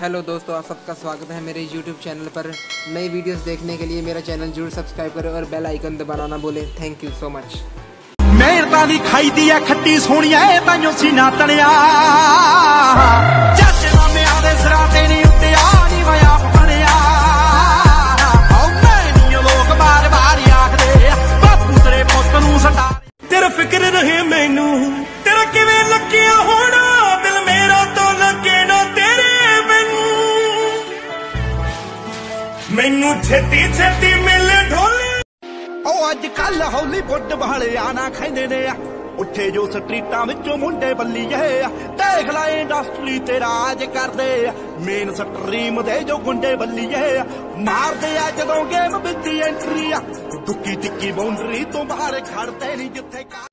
Hello दोस्तों, आप सबका स्वागत है मेरे YouTube चैनल पर। नई वीडियोस देखने के लिए मेरा चैनल जरूर सब्सक्राइब करें और बेल आइकन दबाना ना भूलें। Thank you so much. मेहरता दी खाई दी है खट्टी सोहणिया ताइयों सीना तलिया जज मामे आदे सराते नहीं उत्ते नहीं मैं आप बनया मैं लोग बार बार आखदे बापू तेरे पुत नूं सटा तेरा फिक्र रहे मैनू तेरा किवें लगिया होना दिल मेरा तो लगे ना तेरे मैनू मैनू छेती छेती मिले ढोले अज कल हॉलीवुड वाले आना खेंदे ने उठे जो स्ट्रीटां विचों मुंडे बल्लीए देख ला इंडस्ट्री ते राज करदे मेन स्ट्रीम दे जो गुंडे बल्लीए मारदे आ जदों गेम विच एंट्री दुक्की टिक्की बाउंड्री तो बाहर खड़दे नहीं जिथे